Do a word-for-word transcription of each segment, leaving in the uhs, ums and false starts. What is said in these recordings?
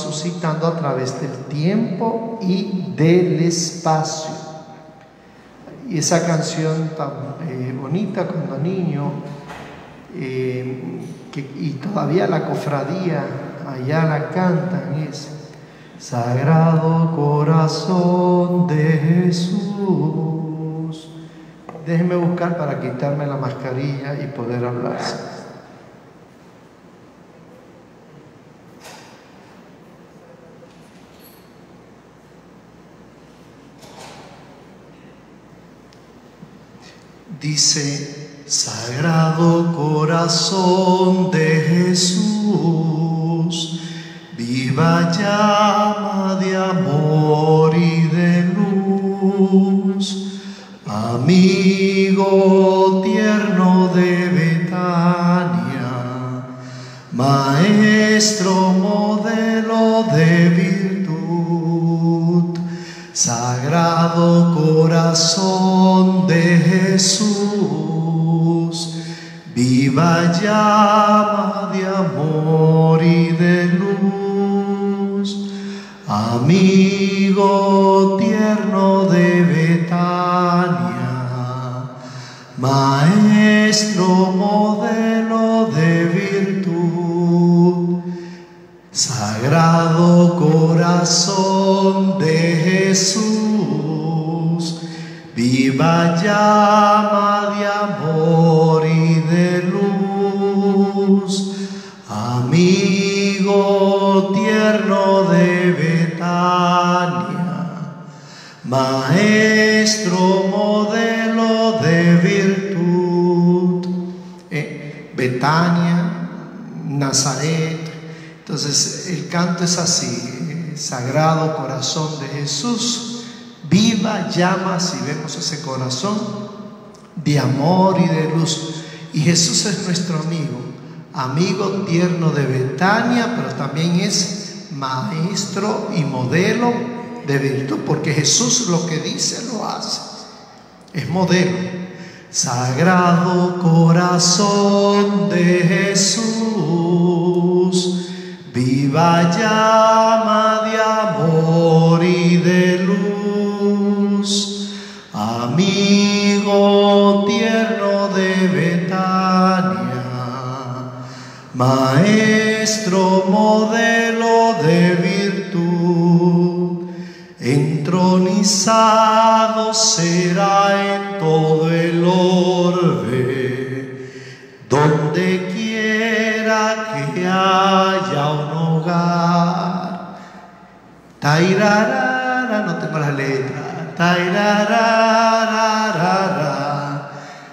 suscitando a través del tiempo y del espacio. Y esa canción tan eh, bonita cuando niño, eh, que, y todavía la cofradía allá la cantan, es: Sagrado Corazón de Jesús. Déjenme buscar para quitarme la mascarilla y poder hablar. Dice: Sagrado Corazón de Jesús, viva llama de amor y de luz, amigo tierno de Betania, maestro modelo de virtud, Sagrado Corazón de Jesús, viva llama de amor y de luz, amigo tierno de Betania, maestro modelo de virtud, Sagrado Corazón de Jesús, viva llama de amor y de luz, amigo tierno de Betania, maestro modelo de virtud. Eh, Betania, Nazaret. Entonces el canto es así: Sagrado Corazón de Jesús, viva llama, si vemos ese corazón, de amor y de luz. Y Jesús es nuestro amigo, amigo tierno de Betania, pero también es maestro y modelo de virtud, porque Jesús lo que dice lo hace, es modelo. Sagrado Corazón de Jesús, viva llama de amor y de luz, amigo tierno de Betania, maestro modelo de virtud, entronizado será en todo el orbe, donde quiera que haya un hogar. Tairarara, no tengo la letra. Tairarara,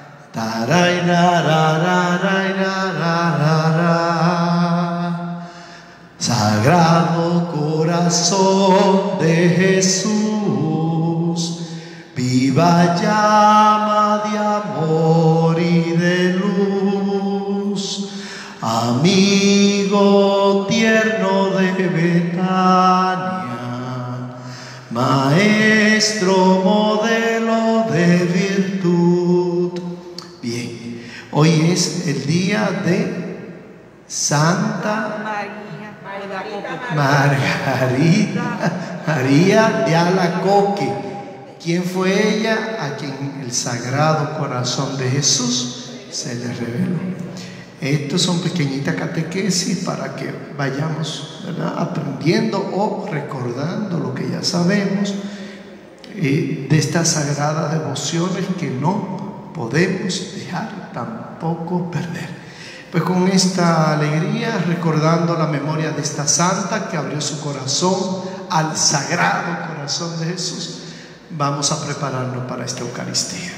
tarairararararararara. Sagrado Corazón de Jesús, viva llama de amor y de luz, amigo tierno de Betania, maestro modelo de virtud. Bien, hoy es el día de Santa Margarita María de Alacoque. ¿Quién fue ella? A quien el Sagrado Corazón de Jesús se le reveló. Estos son pequeñitas catequesis para que vayamos, ¿verdad?, aprendiendo o recordando lo que ya sabemos eh, de estas sagradas devociones que no podemos dejar tampoco perder. Pues con esta alegría, recordando la memoria de esta santa que abrió su corazón al Sagrado Corazón de Jesús, vamos a prepararnos para esta Eucaristía.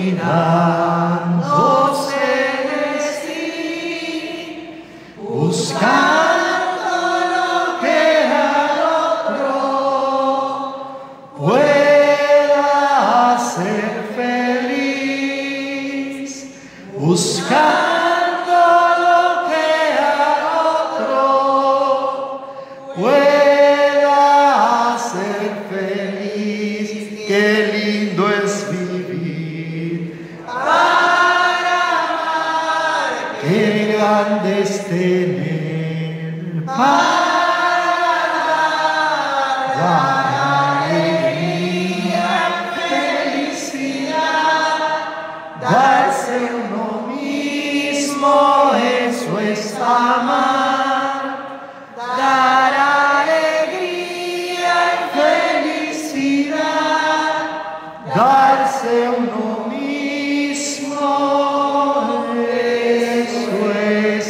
inclinándose de sí, buscando lo que al otro pueda hacer feliz, buscando lo que al otro pueda hacer feliz. Qué lindo es vivir para amar, qué grande es tener para dar alegría, felicidad, darse uno mismo, eso es amar, dar alegría y felicidad, darse uno mismo, eso es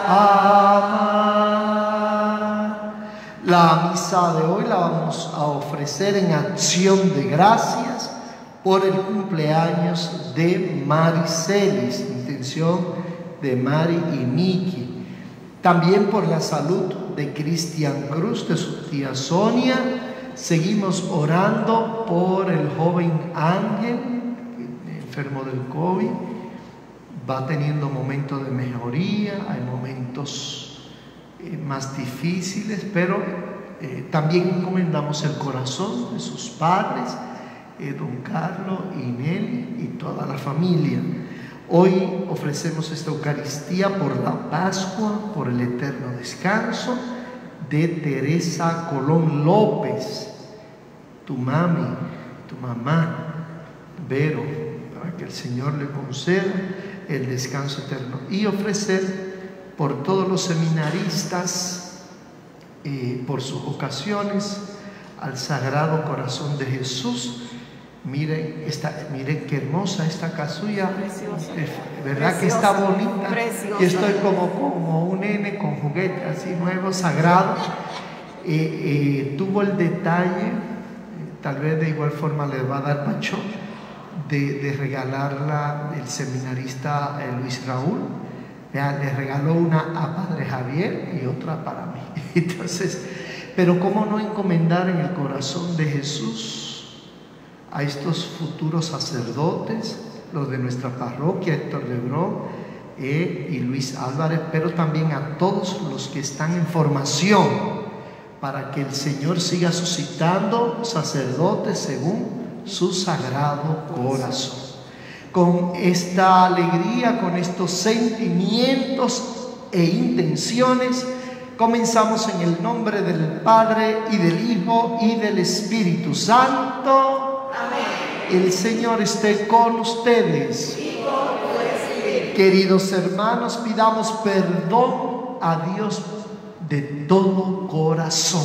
amar. La misa de hoy la vamos a ofrecer en acción de gracias por el cumpleaños de Maricelis, intención de Mari y Miki. También por la salud de Cristian Cruz, de su tía Sonia. Seguimos orando por el joven Ángel, enfermo del COVID. Va teniendo momentos de mejoría, hay momentos eh, más difíciles, pero eh, también encomendamos el corazón de sus padres, eh, don Carlos y Nelly y toda la familia. Hoy ofrecemos esta Eucaristía por la Pascua, por el eterno descanso de Teresa Colón López, tu mami, tu mamá, Vero, para que el Señor le conceda el descanso eterno. Y ofrecer por todos los seminaristas, eh, por sus vocaciones, al Sagrado Corazón de Jesús. Miren, esta, miren qué hermosa esta casulla, Preciosa. ¿verdad? Preciosa, que está bonita. Preciosa. Yo estoy como, como un nene con juguete así nuevo, sagrado. Eh, eh, tuvo el detalle, eh, tal vez de igual forma le va a dar Pacho, de, de regalarla el seminarista eh, Luis Raúl. Ya, le regaló una a Padre Javier y otra para mí. Entonces, pero cómo no encomendar en el corazón de Jesús a estos futuros sacerdotes, los de nuestra parroquia, Héctor Lebrón eh, y Luis Álvarez, pero también a todos los que están en formación, para que el Señor siga suscitando sacerdotes según su sagrado corazón. Con esta alegría, con estos sentimientos e intenciones, comenzamos en el nombre del Padre y del Hijo y del Espíritu Santo. El Señor esté con ustedes. Queridos hermanos, pidamos perdón a Dios de todo corazón.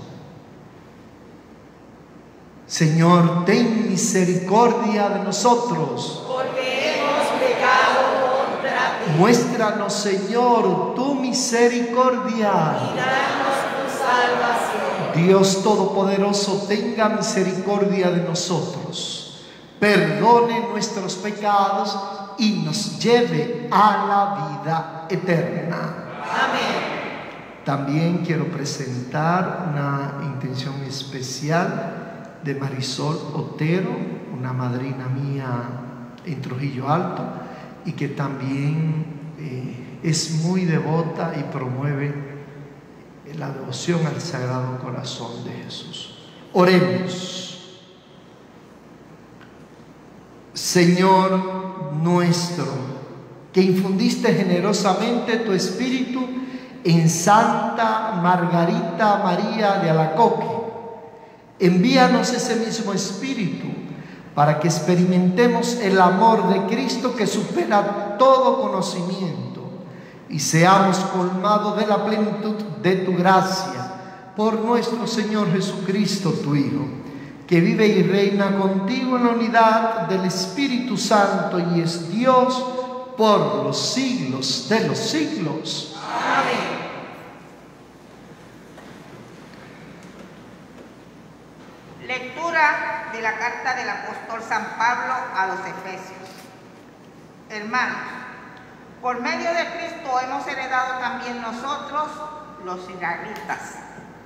Señor, ten misericordia de nosotros, porque hemos pecado contra ti. Muéstranos, Señor, tu misericordia Y danos tu salvación. Dios Todopoderoso, tenga misericordia de nosotros, perdone nuestros pecados y nos lleve a la vida eterna. Amén. También quiero presentar una intención especial de Marisol Otero, una madrina mía en Trujillo Alto, y que también eh, es muy devota y promueve la devoción al Sagrado Corazón de Jesús. Oremos. Señor nuestro, que infundiste generosamente tu Espíritu en Santa Margarita María de Alacoque, envíanos ese mismo Espíritu para que experimentemos el amor de Cristo que supera todo conocimiento y seamos colmados de la plenitud de tu gracia por nuestro Señor Jesucristo, tu Hijo, que vive y reina contigo en la unidad del Espíritu Santo y es Dios por los siglos de los siglos. Amén. Lectura de la carta del apóstol San Pablo a los Efesios. Hermanos, por medio de Cristo hemos heredado también nosotros, los israelitas.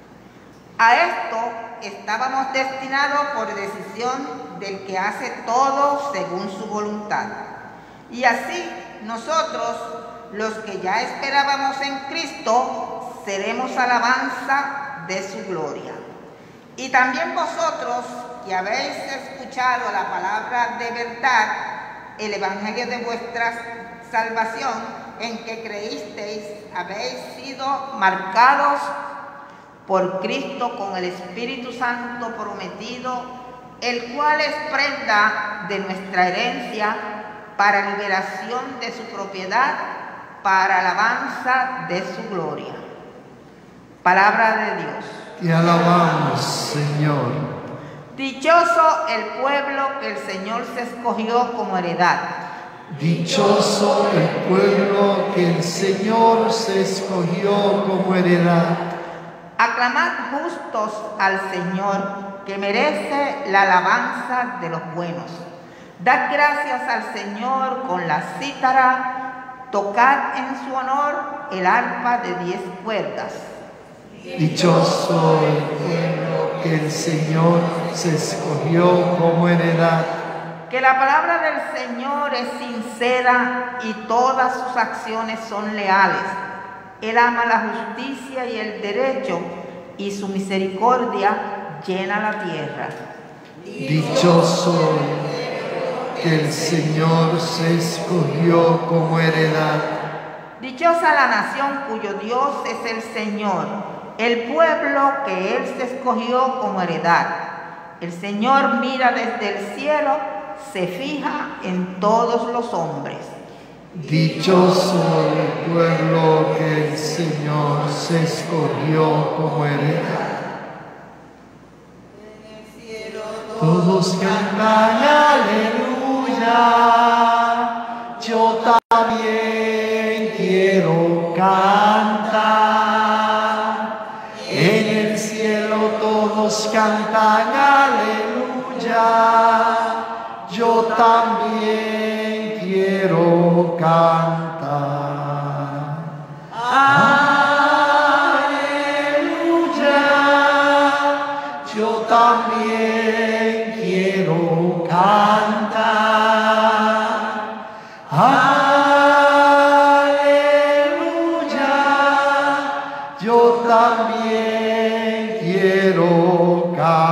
A esto estábamos destinados por decisión del que hace todo según su voluntad. Y así nosotros, los que ya esperábamos en Cristo, seremos alabanza de su gloria. Y también vosotros, que habéis escuchado la palabra de verdad, el evangelio de vuestra salvación, en que creísteis, habéis sido marcados por Cristo con el Espíritu Santo prometido, el cual es prenda de nuestra herencia para liberación de su propiedad, para alabanza de su gloria. Palabra de Dios. Te alabamos, Señor. Dichoso el pueblo que el Señor se escogió como heredad. Dichoso el pueblo que el Señor se escogió como heredad. Aclamad justos al Señor, que merece la alabanza de los buenos. Dad gracias al Señor con la cítara, tocad en su honor el arpa de diez cuerdas. Dichoso el pueblo que el Señor se escogió como heredad. Que la palabra del Señor es sincera y todas sus acciones son leales. Él ama la justicia y el derecho, y su misericordia llena la tierra. Dichoso que el Señor se escogió como heredad. Dichosa la nación cuyo Dios es el Señor, el pueblo que Él se escogió como heredad. El Señor mira desde el cielo, se fija en todos los hombres. Dichoso el pueblo que el Señor se escogió como heredad. Todos cantan aleluya, yo también quiero cantar. En el cielo todos cantan aleluya, yo también quiero cantar. Aleluya, yo también quiero cantar. Aleluya, yo también quiero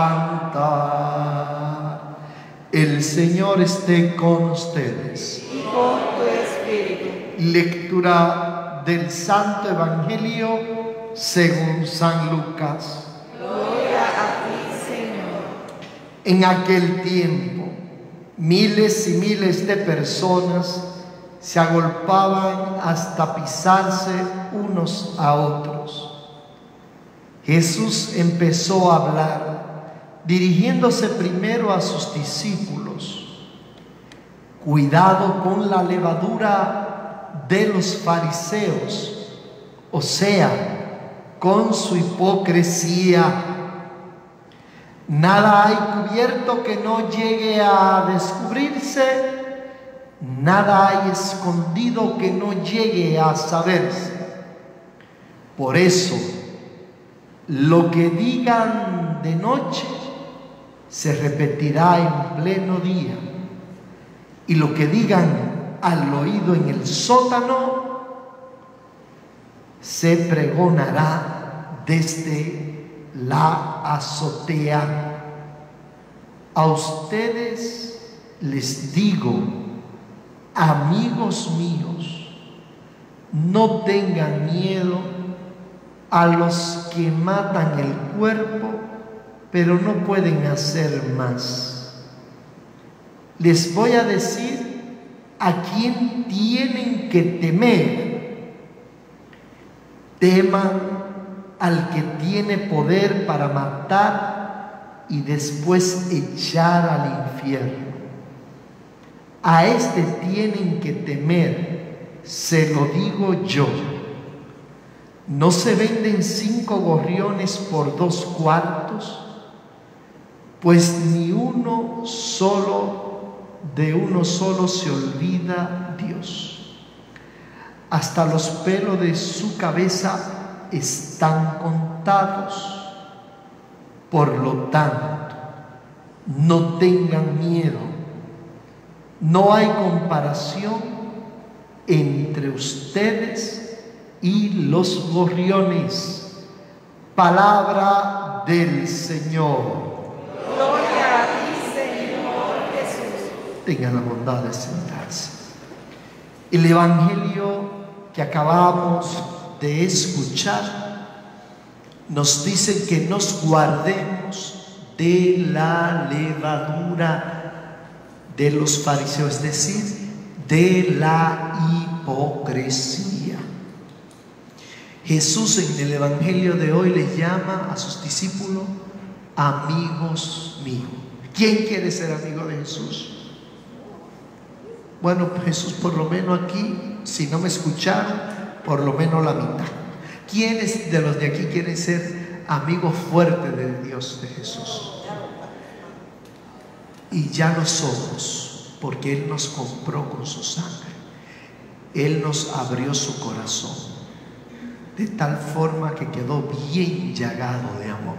cantar. El Señor esté con ustedes. Y con tu espíritu. Lectura del Santo Evangelio según San Lucas. Gloria a ti, Señor. En aquel tiempo, miles y miles de personas se agolpaban hasta pisarse unos a otros. Jesús empezó a hablar, dirigiéndose primero a sus discípulos. Cuidado con la levadura de los fariseos, o sea, con su hipocresía. Nada hay cubierto que no llegue a descubrirse, nada hay escondido que no llegue a saberse. Por eso, lo que digan de noche se repetirá en pleno día, y lo que digan al oído en el sótano se pregonará desde la azotea. A ustedes les digo, amigos míos, no tengan miedo a los que matan el cuerpo, pero no pueden hacer más. Les voy a decir a quién tienen que temer. Teman al que tiene poder para matar y después echar al infierno. A este tienen que temer, se lo digo yo. ¿No se venden cinco gorriones por dos cuartos? Pues ni uno solo, de uno solo se olvida Dios. Dios. Hasta los pelos de su cabeza están contados. Por lo tanto, no tengan miedo. No hay comparación entre ustedes y los gorriones. Palabra del Señor. Gloria a ti, Señor Jesús. Tengan la bondad de sentarse. El Evangelio que acabamos de escuchar nos dice que nos guardemos de la levadura de los fariseos, es decir, de la hipocresía. Jesús en el Evangelio de hoy les llama a sus discípulos amigos míos. ¿Quién quiere ser amigo de Jesús? Bueno, pues Jesús, por lo menos aquí, si no me escucharon, por lo menos la mitad. ¿Quiénes de los de aquí quieren ser amigos fuertes de Dios, de Jesús? Y ya lo somos, porque Él nos compró con su sangre. Él nos abrió su corazón, de tal forma que quedó bien llagado de amor.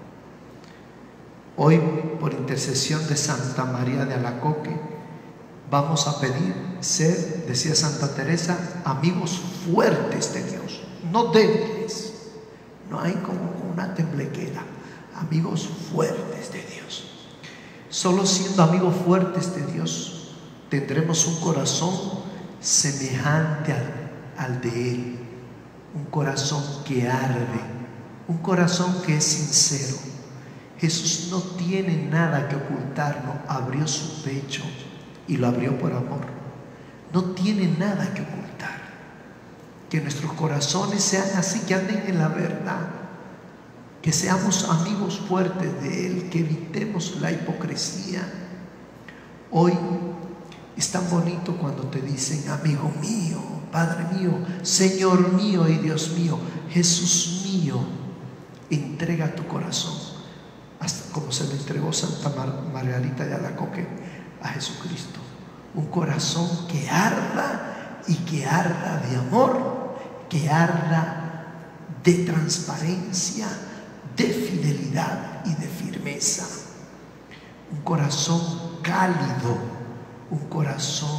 Hoy, por intercesión de Santa María de Alacoque, vamos a pedir ser, decía Santa Teresa, amigos fuertes de Dios, no débiles. No hay como una temblequera, amigos fuertes de Dios. Solo siendo amigos fuertes de Dios tendremos un corazón semejante al, al de Él, un corazón que arde, un corazón que es sincero. Jesús no tiene nada que ocultarnos, abrió su pecho y lo abrió por amor. No tiene nada que ocultar. Que nuestros corazones sean así, que anden en la verdad, que seamos amigos fuertes de Él, que evitemos la hipocresía. Hoy es tan bonito cuando te dicen amigo mío, Padre mío, Señor mío y Dios mío, Jesús mío. Entrega tu corazón, hasta como se le entregó Santa Mar Margarita de Alacoque a Jesucristo. Un corazón que arda y que arda de amor, que arda de transparencia, de fidelidad y de firmeza. Un corazón cálido, un corazón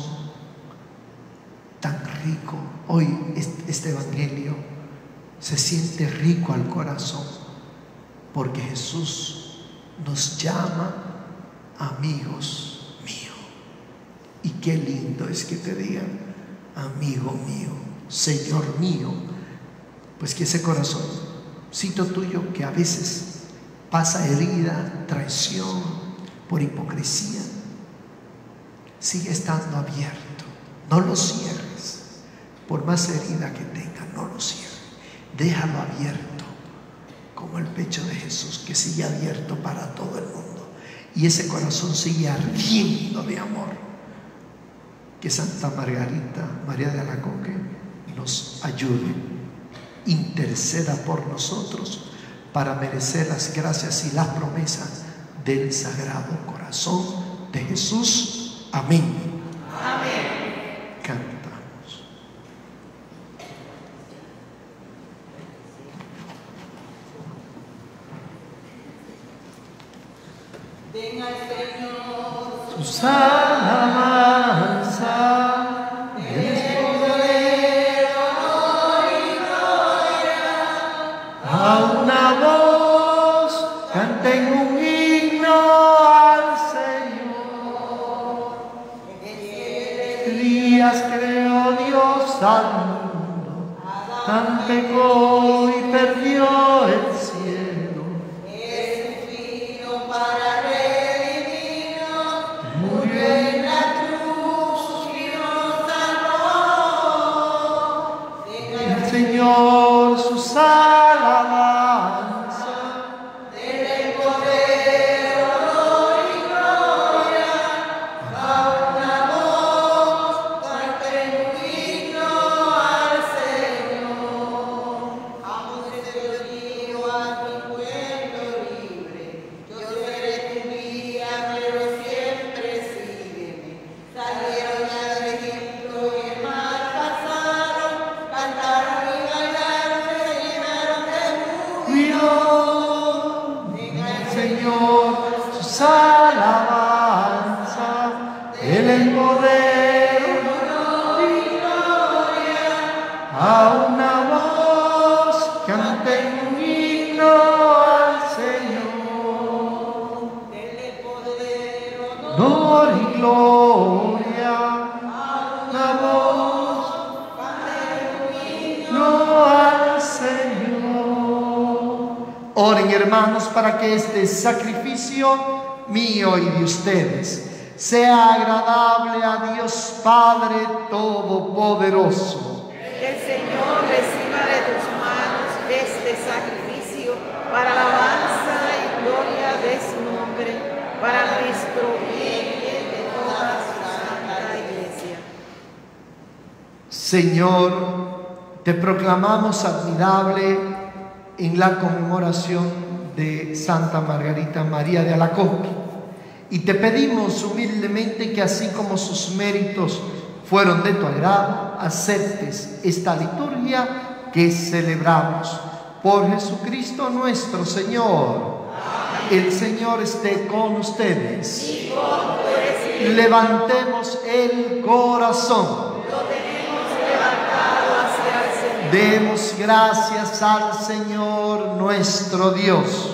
tan rico. Hoy este Evangelio se siente rico al corazón, porque Jesús nos llama amigos míos. Y qué lindo es que te digan amigo mío, Señor mío. Pues que ese corazoncito tuyo que a veces pasa herida, traición, por hipocresía, sigue estando abierto. No lo cierres. Por más herida que tenga, no lo cierres. Déjalo abierto, como el pecho de Jesús, que sigue abierto para todo el mundo. Y ese corazón sigue ardiendo de amor. Que Santa Margarita, María de Alacoque, nos ayude, interceda por nosotros para merecer las gracias y las promesas del Sagrado Corazón de Jesús. Amén. Amén. Cantamos. Den al Señor Sus alabanzas, a una voz canten un himno al Señor. Días creó Dios al mundo, tan pecó y perdió el cielo. para redimirnos, Murió en la cruz y nos salvó. el Señor sus alabanzas. Del poder, honor y gloria, a una voz, canten un himno al Señor. Amo ese Dios mío, Oren, hermanos, para que este sacrificio mío y de ustedes sea agradable a Dios Padre Todopoderoso. Que el Señor reciba de tus manos este sacrificio para alabanza y gloria de su nombre, para nuestro bien y de toda su santa iglesia. Señor, te proclamamos admirable en la conmemoración de Santa Margarita María de Alacoque. Y te pedimos humildemente que así como sus méritos fueron de tu agrado, aceptes esta liturgia que celebramos. Por Jesucristo nuestro Señor. Amén. El Señor esté con ustedes. Y con tu espíritu. Levantemos el corazón. Lo tenemos levantado hacia el Señor. Demos gracias al Señor nuestro Dios.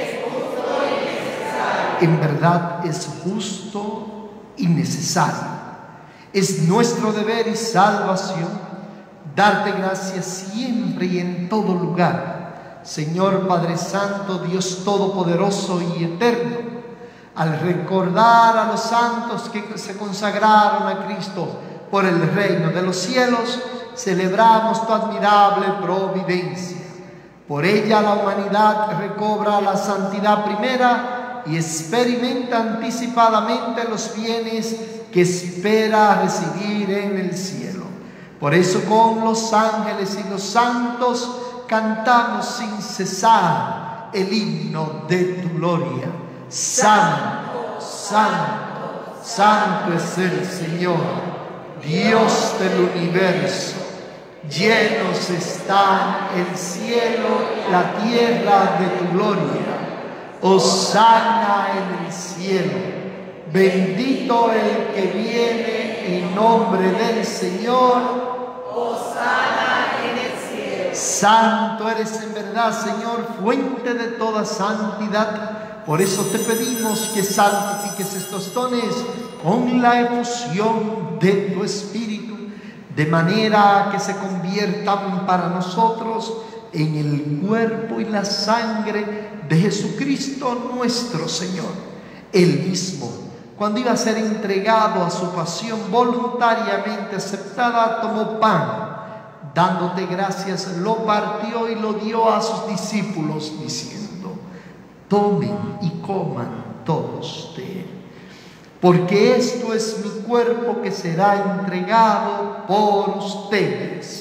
En verdad es justo y necesario. Es nuestro deber y salvación darte gracias siempre y en todo lugar, Señor Padre Santo, Dios Todopoderoso y Eterno. Al recordar a los santos que se consagraron a Cristo por el reino de los cielos, celebramos tu admirable providencia. Por ella la humanidad recobra la santidad primera y experimenta anticipadamente los bienes que espera recibir en el cielo. Por eso con los ángeles y los santos cantamos sin cesar el himno de tu gloria. Santo, santo, santo es el Señor, Dios del universo. Llenos están el cielo, la tierra de tu gloria. Hosana en el cielo, bendito el que viene en nombre del Señor. Hosana en el cielo. Santo eres en verdad, Señor, fuente de toda santidad. Por eso te pedimos que santifiques estos dones con la efusión de tu Espíritu, de manera que se conviertan para nosotros en el cuerpo y la sangre de Jesucristo nuestro Señor. Él mismo, cuando iba a ser entregado a su pasión voluntariamente aceptada, tomó pan, dándote gracias, lo partió y lo dio a sus discípulos, diciendo: tomen y coman todos de él, porque esto es mi cuerpo que será entregado por ustedes.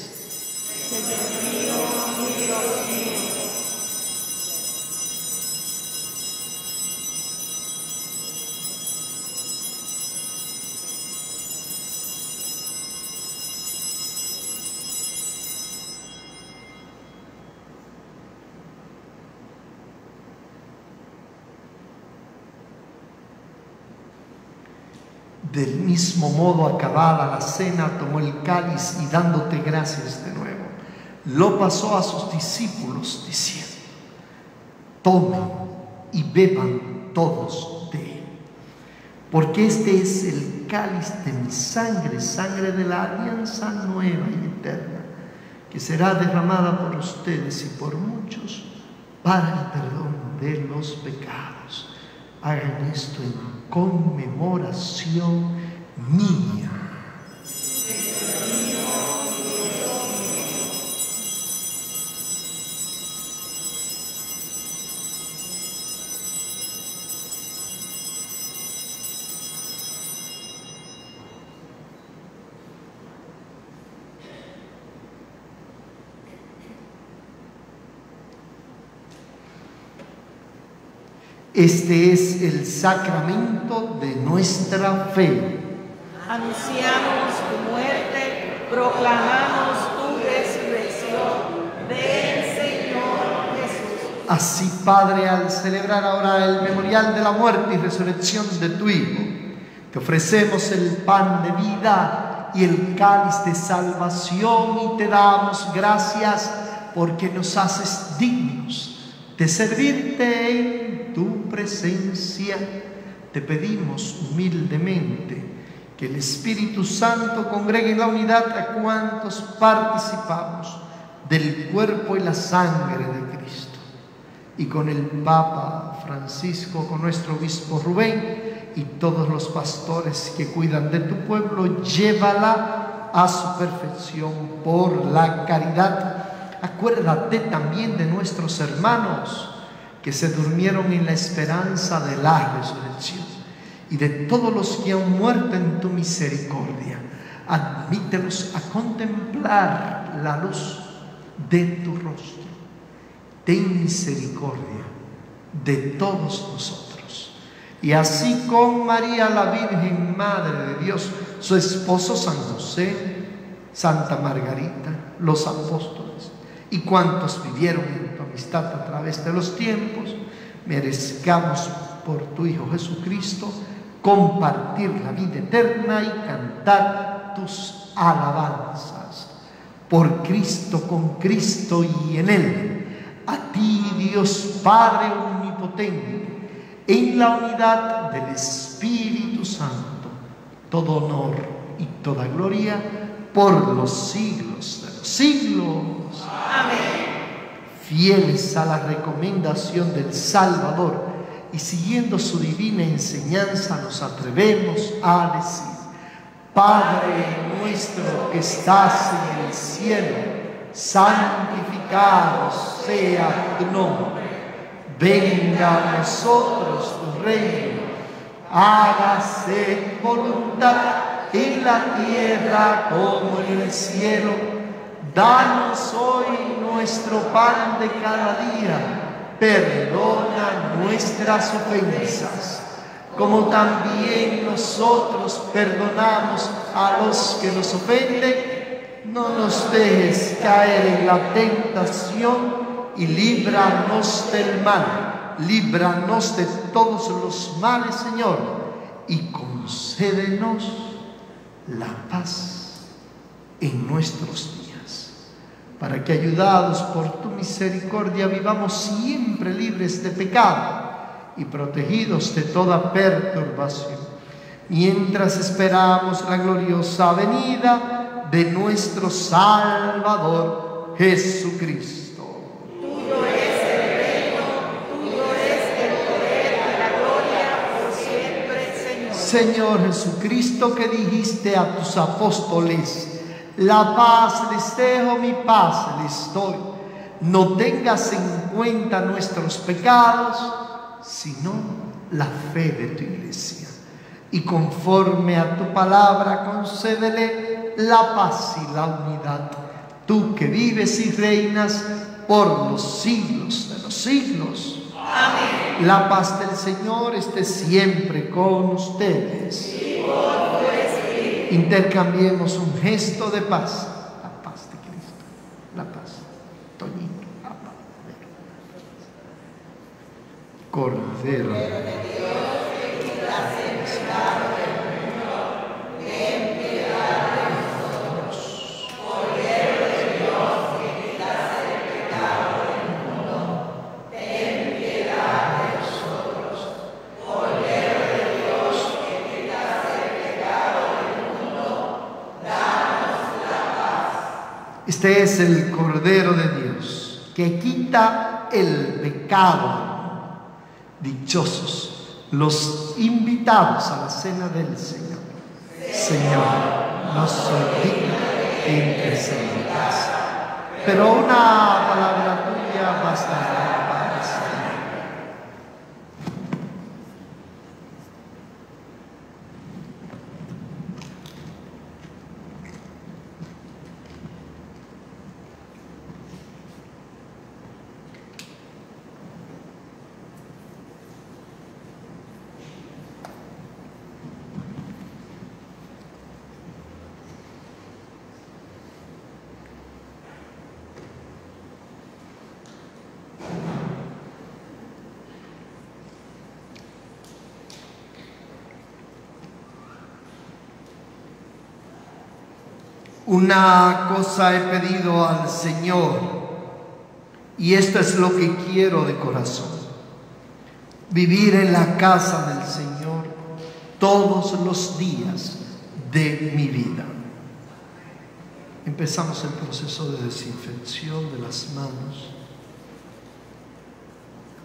Del mismo modo, acabada la cena, tomó el cáliz y dándote gracias de nuevo, lo pasó a sus discípulos diciendo: tomen y beban todos de él, porque este es el cáliz de mi sangre, sangre de la alianza nueva y eterna, que será derramada por ustedes y por muchos para el perdón de los pecados. Hagan esto en conmemoración mía. Este es el sacramento de nuestra fe. Anunciamos tu muerte, proclamamos tu resurrección. Ven, Señor Jesús. Así, Padre, al celebrar ahora el memorial de la muerte y resurrección de tu Hijo, te ofrecemos el pan de vida y el cáliz de salvación, y te damos gracias porque nos haces dignos de servirte en tu presencia. Te pedimos humildemente que el Espíritu Santo congregue en la unidad a cuantos participamos del cuerpo y la sangre de Cristo. y con el Papa Francisco, con nuestro obispo Rubén y todos los pastores que cuidan de tu pueblo, llévala a su perfección por la caridad. Acuérdate también de nuestros hermanos que se durmieron en la esperanza de la resurrección y de todos los que han muerto en tu misericordia. Admítelos a contemplar la luz de tu rostro. Ten misericordia de todos nosotros. Y así con María, la Virgen Madre de Dios, su esposo San José, Santa Margarita, los apóstoles y cuantos vivieron en tu amistad a través de los tiempos, merezcamos por tu Hijo Jesucristo compartir la vida eterna y cantar tus alabanzas. Por Cristo, con Cristo y en Él, a ti, Dios Padre omnipotente, en la unidad del Espíritu Santo, todo honor y toda gloria por los siglos de los siglos. Amén. Fieles a la recomendación del Salvador y siguiendo su divina enseñanza, nos atrevemos a decir: Padre nuestro que estás en el cielo, santificado sea tu nombre. Venga a nosotros tu reino. Hágase tu voluntad en la tierra como en el cielo. Danos hoy nuestro pan de cada día. Perdona nuestras ofensas, como también nosotros perdonamos a los que nos ofenden. No nos dejes caer en la tentación y líbranos del mal. Líbranos de todos los males, Señor, y concédenos la paz en nuestros días, para que, ayudados por tu misericordia, vivamos siempre libres de pecado y protegidos de toda perturbación, mientras esperamos la gloriosa venida de nuestro Salvador Jesucristo. Tuyo es el reino, tuyo es el poder y la gloria por siempre, Señor. Señor Jesucristo, que dijiste a tus apóstoles: la paz les dejo, mi paz les doy. No tengas en cuenta nuestros pecados, sino la fe de tu iglesia. Y conforme a tu palabra, concédele la paz y la unidad. Tú que vives y reinas por los siglos de los siglos. Amén. La paz del Señor esté siempre con ustedes. Y con tu espíritu. Intercambiemos un gesto de paz. La paz de Cristo. La paz. Toñito. La paz. Cordero de Dios. Este es el Cordero de Dios que quita el pecado. Dichosos los invitados a la cena del Señor. Señor, no soy digno de entres en mi casa, pero una palabra tuya bastará para sanar. Una cosa he pedido al Señor, y esto es lo que quiero de corazón: vivir en la casa del Señor todos los días de mi vida. Empezamos el proceso de desinfección de las manos.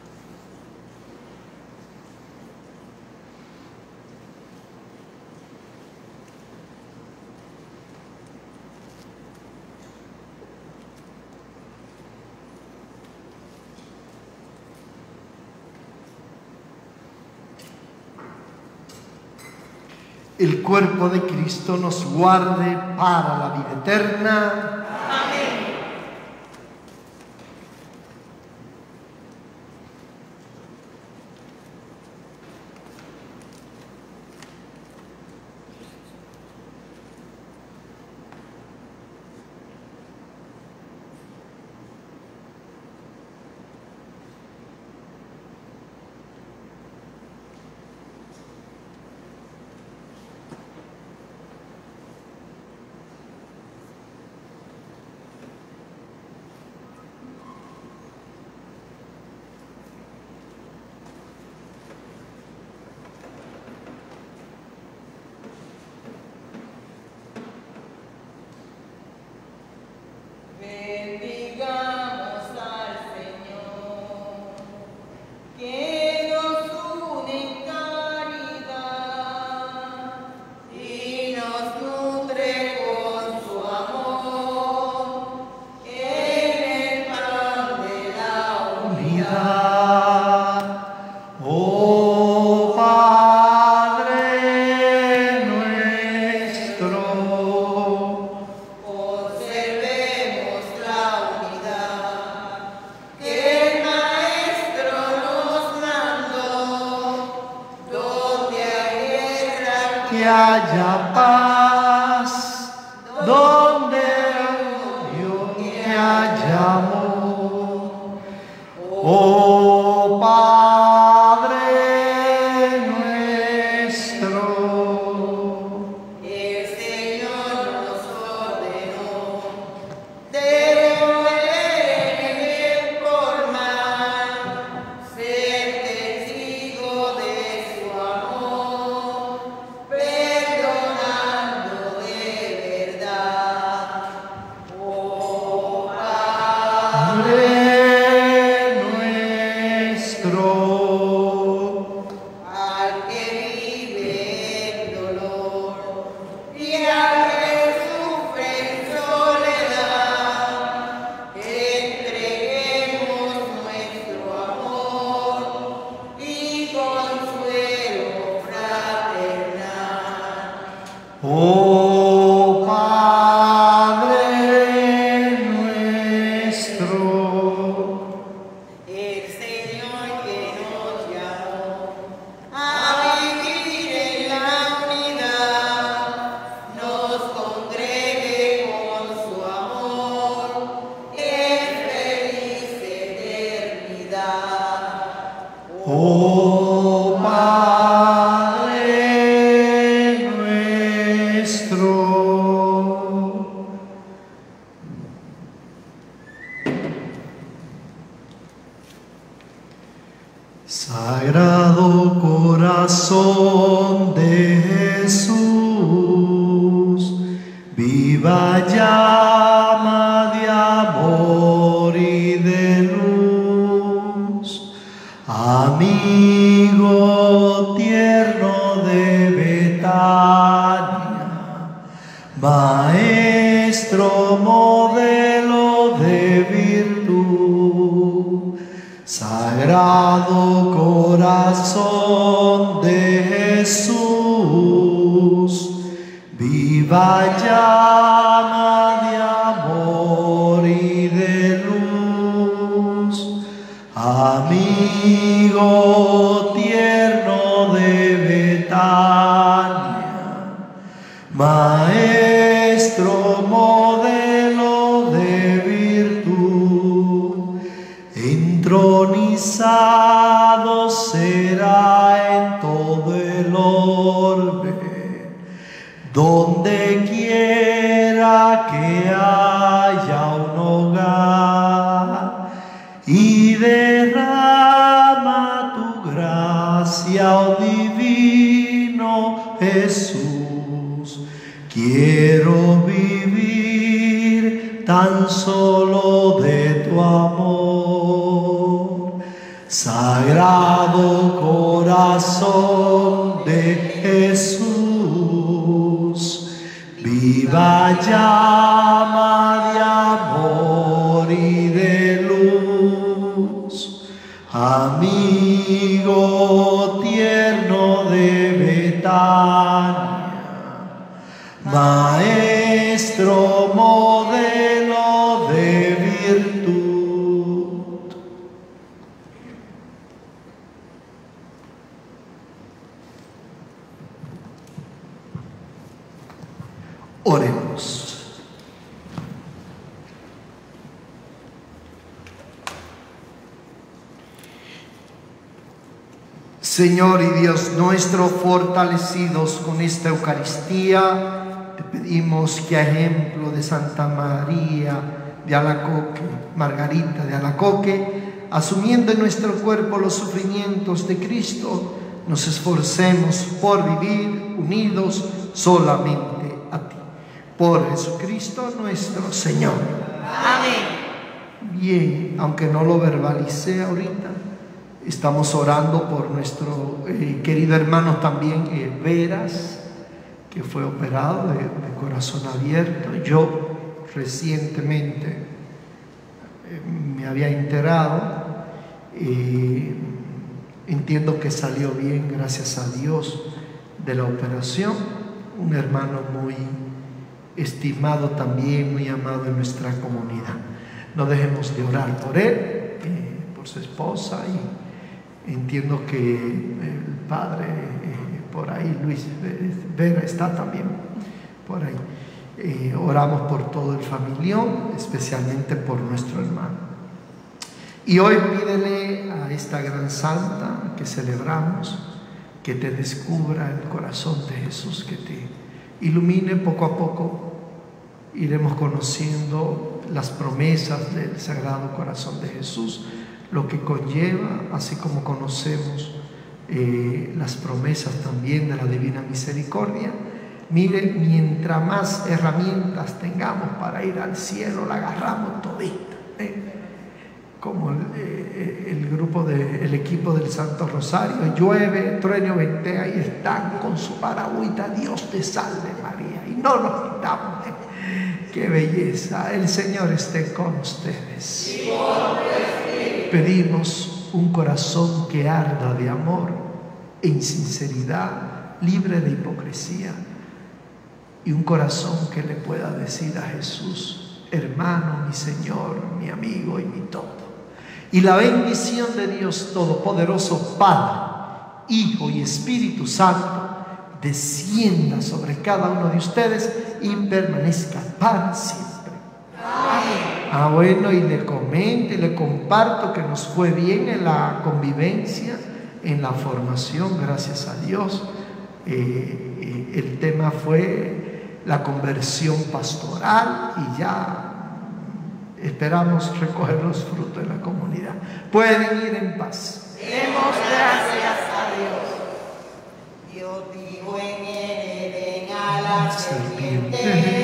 el cuerpo de Cristo nos guarde para la vida eterna. Que haya paz donde odio, que haya amor. Oh Padre nuestro, el Señor nos ordenó devolver el bien por mal, ser testigo de su amor, perdonando de verdad. Oh Padre nuestro, al que vive en dolor y al que sufre en soledad, entreguemos nuestro amor y consuelo fraternal. oh Padre nuestro, El Señor que nos llamó a vivir en la unidad, nos congregue con su amor en feliz eternidad. oh Padre nuestro. Sagrado corazón de Jesús, viva llama de amor y de luz, amigo tierno de Betania, maestro modelo de virtud. Sagrado corazón de Jesús, viva llama de amor y de luz, amigo tierno de Betania, maestro modelo de virtud, entronizado será en todo el orbe, donde quiera que haya un hogar, y derrama tu gracia, oh divino Jesús. Quiero vivir tan solo de tu amor. Sagrado corazón de Jesús, viva llama de amor y de luz, amigo tierno de Betania, Maestro, modelo de virtud. Oremos. Señor y Dios nuestro, fortalecidos con esta Eucaristía, te pedimos que a ejemplo de Santa María de Alacoque, Margarita de Alacoque, asumiendo en nuestro cuerpo los sufrimientos de Cristo, nos esforcemos por vivir unidos solamente a ti. Por Jesucristo nuestro Señor. Amén. Bien, aunque no lo verbalicé ahorita, estamos orando por nuestro eh, querido hermano también, eh, Veras, que fue operado de, de corazón abierto. Yo recientemente eh, me había enterado, eh, entiendo que salió bien, gracias a Dios, de la operación. Un hermano muy estimado también, muy amado en nuestra comunidad. No dejemos de orar por él, eh, por su esposa, y entiendo que el padre eh, por ahí, Luis Vera, está también por ahí. Eh, oramos por todo el familión, especialmente por nuestro hermano. Y hoy pídele a esta gran santa que celebramos, que te descubra el corazón de Jesús, que te ilumine poco a poco. Iremos conociendo las promesas del Sagrado Corazón de Jesús, lo que conlleva, así como conocemos eh, las promesas también de la Divina Misericordia. Mire, mientras más herramientas tengamos para ir al cielo, la agarramos todita, ¿eh? Como el, eh, el grupo de, el equipo del Santo Rosario, llueve, trueno, ventea, y están con su paragüita, Dios te salve María, y no nos quitamos, ¿eh? ¡Qué belleza! El Señor esté con ustedes. Pedimos un corazón que arda de amor, en sinceridad, libre de hipocresía, y un corazón que le pueda decir a Jesús: hermano, mi Señor, mi amigo y mi todo. Y la bendición de Dios Todopoderoso, Padre, Hijo y Espíritu Santo, descienda sobre cada uno de ustedes y permanezca para siempre. Amén. Ah, bueno, y le comento y le comparto que nos fue bien en la convivencia, en la formación, gracias a Dios. Eh, eh, el tema fue la conversión pastoral, y ya esperamos recoger los frutos de la comunidad. Pueden ir en paz. Demos gracias a Dios. Dios dijo en él, ven a la serpiente.